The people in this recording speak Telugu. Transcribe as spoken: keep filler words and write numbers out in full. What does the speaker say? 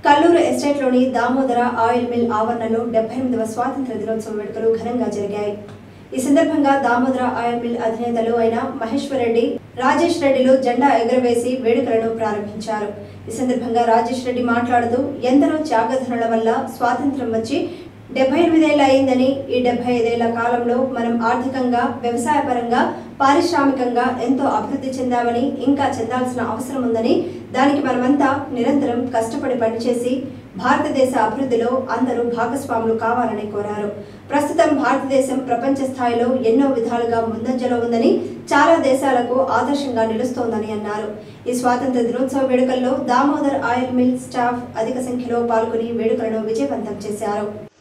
కల్లూరు ఎస్టేట్లోని దామోదర ఆయిల్ మిల్ ఆవరణలో డెబ్బై ఎనిమిదవ స్వాతంత్ర దినోత్సవ వేడుకలు ఘనంగా జరిగాయి. ఈ సందర్భంగా దామోదర ఆయిల్ మిల్ అధినేతలు అయిన మహేశ్వర్ రెడ్డి, రాజేష్ రెడ్డిలు జెండా ఎగురవేసి వేడుకలను ప్రారంభించారు. ఈ సందర్భంగా రాజేష్ రెడ్డి మాట్లాడుతూ ఎందరో త్యాగధనుల వల్ల స్వాతంత్ర్యం వచ్చి డెబ్బై ఎనిమిదేళ్లు అయిందని, ఈ డెబ్బై ఐదేళ్ల కాలంలో మనం ఆర్థికంగా, వ్యవసాయపరంగా, పారిశ్రామికంగా ఎంతో అభివృద్ధి చెందామని, ఇంకా చెందాల్సిన అవసరం ఉందని, దానికి మనమంతా నిరంతరం కష్టపడి పనిచేసి భారతదేశ అభివృద్ధిలో అందరూ భాగస్వాములు కావాలని కోరారు. ప్రస్తుతం భారతదేశం ప్రపంచ స్థాయిలో ఎన్నో విధాలుగా ముందంజలో ఉందని, చాలా దేశాలకు ఆదర్శంగా నిలుస్తోందని అన్నారు. ఈ స్వాతంత్ర దినోత్సవ వేడుకల్లో దామోదర్ ఆయిల్ మిల్ స్టాఫ్ అధిక సంఖ్యలో పాల్గొని వేడుకలను విజయవంతం చేశారు.